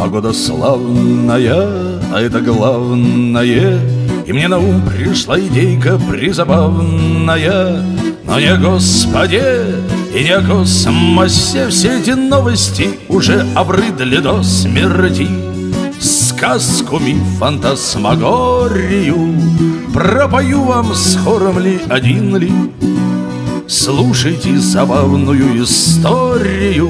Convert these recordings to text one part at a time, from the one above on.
погода славная, а это главное. И мне на ум пришла идейка призабавная. Но не о Господе и не о космосе все эти новости уже обрыдли до смерти. Сказку, миф, фантасмагорию пропою вам с хором ли, один ли. Слушайте забавную историю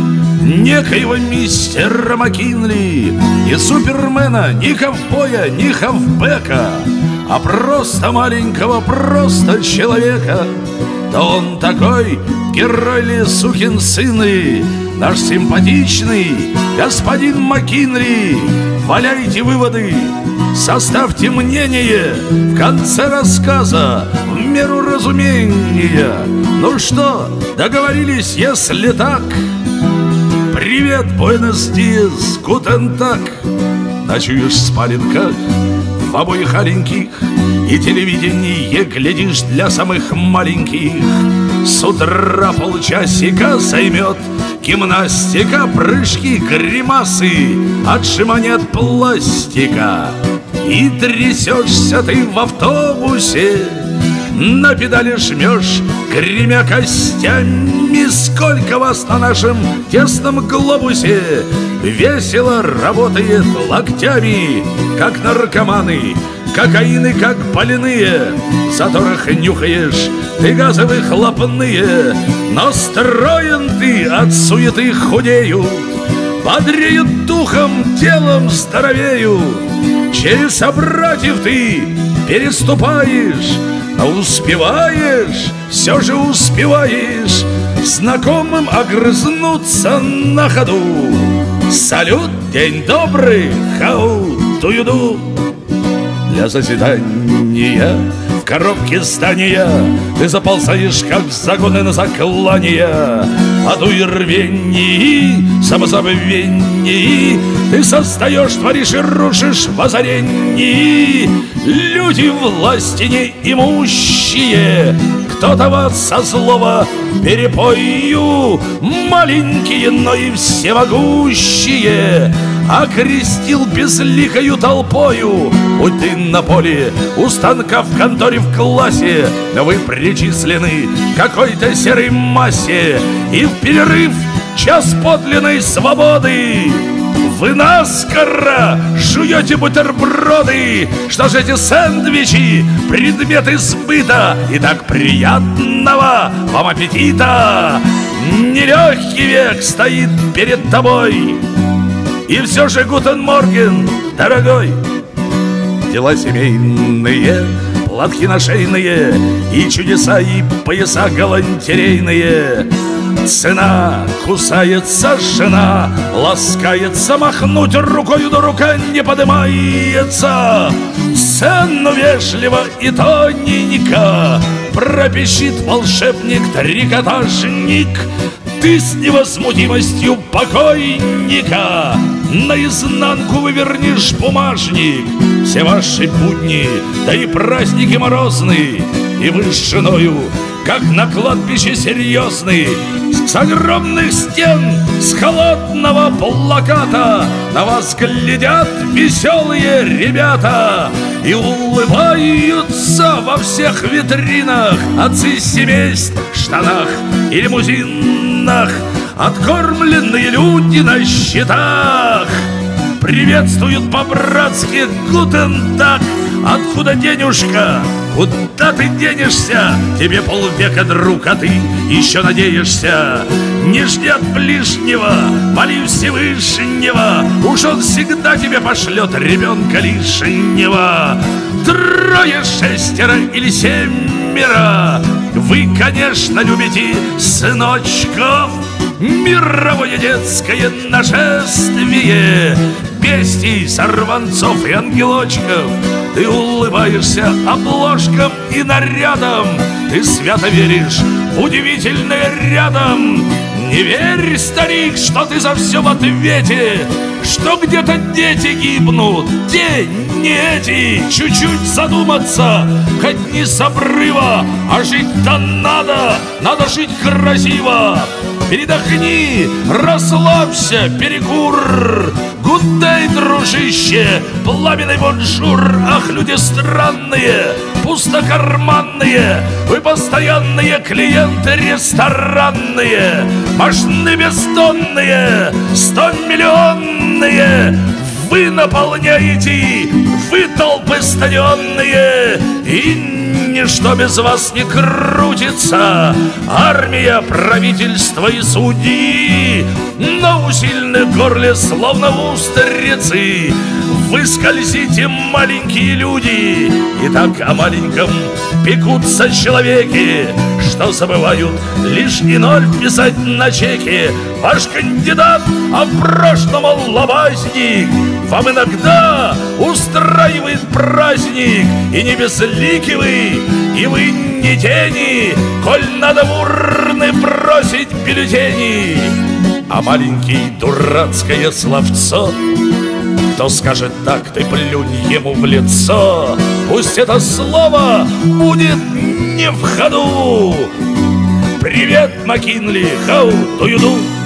некоего мистера Маккинли. Не Супермена, ни ковбоя, ни хавбека, а просто маленького, просто человека. Да он такой, герой ли, сукин сын ли, наш симпатичный господин Маккинли. Валяйте выводы, составьте мнение в конце рассказа в меру разумения. Ну что, договорились, если так? Привет, буэнос-диас, гутен так. Ночуешь в спаленках в обоих аленьких, и телевидение глядишь для самых маленьких. С утра полчасика займет гимнастика, прыжки, гримасы, отжимания от пластика. И трясешься ты в автобусе, на педали жмешь, гремя костями. Сколько вас на нашем тесном глобусе весело работает локтями, как наркоманы, кокаины, как больные. Заторах нюхаешь ты газовые хлопные. Настроен ты от суеты худеют, бодреют духом, телом здоровеют. Через собратьев ты переступаешь, но успеваешь, все же успеваешь знакомым огрызнуться на ходу. Салют, день добрый, how do you do? Для заседания в коробке здания ты заползаешь, как в загоны на заклания. А то и рвении, самозабвении ты создаешь, творишь и рушишь в озарении. Люди власти неимущие, кто-то вас со злого перепою, маленькие, но и всемогущие, окрестил безликою толпою. Будь ты на поле, у станка, в конторе, в классе, вы причислены к какой-то серой массе, и в перерыв час подлинной свободы вы наскоро жуете бутерброды. Что же эти сэндвичи, предметы сбыта, и так приятного вам аппетита. Нелегкий век стоит перед тобой, и все же гутен морген, дорогой. Дела семейные, платки нашейные, и чудеса, и пояса галантерейные. Цена, кусается жена, ласкается, махнуть рукою, но рука не поднимается. Цену вежливо и тоненько пропищит волшебник-трикотажник. Ты с невозмутимостью покойника наизнанку вывернешь бумажник. Все ваши будни, да и праздники морозные, и вы с женою, как на кладбище серьезный, с огромных стен, с холодного плаката на вас глядят веселые ребята и улыбаются во всех витринах отцы семейств в штанах и лимузинах. Откормленные люди на счетах приветствуют по-братски гутен так. Откуда денежка? Куда ты денешься? Тебе полвека, друг, а ты еще надеешься. Не жди от ближнего, моли Всевышнего, уж он всегда тебе пошлет ребенка лишнего. Трое, шестеро или семеро, вы, конечно, любите сыночков. Мировое детское нашествие бестий, сорванцов и ангелочков. Ты улыбаешься обложкам и нарядам, ты свято веришь в удивительное рядом. Не верь, старик, что ты за все в ответе, что где-то дети гибнут, те, не эти. Чуть-чуть задуматься, хоть не с обрыва, а жить-то надо, надо жить красиво. передохни, расслабься, перекур. Гуддай, дружище, пламенный бонжур. Ах, люди странные, пустокарманные, вы постоянные клиенты ресторанные, мощны бездонные, 100-миллионные. Вы наполняете, вы толпы стадионные, и ничто без вас не крутится. Армия, правительство и судьи на усильных горле, словно устрицы. Вы скользите, маленькие люди, и так о маленьком пекутся человеки, что забывают лишь и ноль писать на чеке. Ваш кандидат, а в прошлом лобазник, вам иногда устраивает праздник. И не безлики вы, и вы не тени, коль надо в урны бросить бюллетени. А маленький дурацкое словцо, кто скажет так, ты плюнь ему в лицо. Пусть это слово будет не в ходу. Привет, Маккинли, how do you do?